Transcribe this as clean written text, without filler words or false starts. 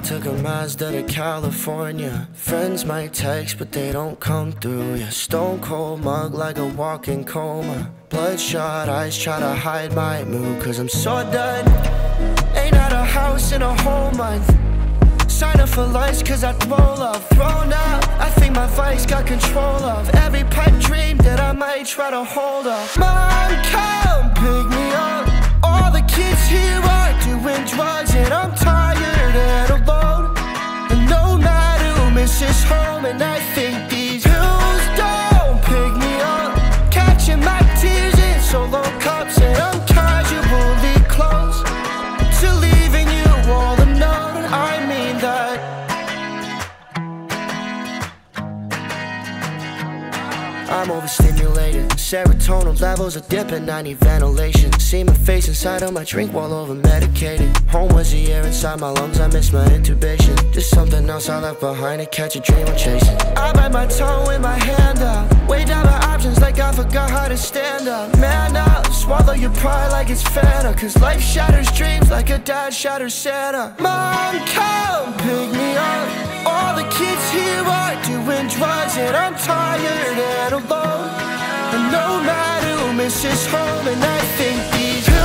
took a Mazda to California. Friends might text, but they don't come through. Yeah, stone cold mug like a walking coma. Bloodshot eyes try to hide my mood, cause I'm so done. Ain't at a house in a whole month. Sign up for lights cause I roll up. Thrown up, I think my vice got control of every pipe dream that I might try to hold up. Mom, come pick me up. All the kids here are doing drugs, and I'm tired and alone. And Nomad who misses home, and I think these pills don't pick me up. Catching my tears in solo cups, and I'm casually close to leaving you all alone. I mean that. I'm overstimulated. Serotonin levels are dipping, I need ventilation. See my face inside of my drink while overmedicated. Home was the air inside my lungs, I miss my intubation. Just something else I left behind to catch a dream I'm chasing. I bite my tongue with my hand out. Weigh down my options like I forgot how to stand up. Man up, swallow your pride like it's Fanta, cause life shatters dreams like a dad shatters Santa. Mom, come pick me up. All the kids here are doing drugs, and I'm tired and alone. And Nomad who misses home, and I think these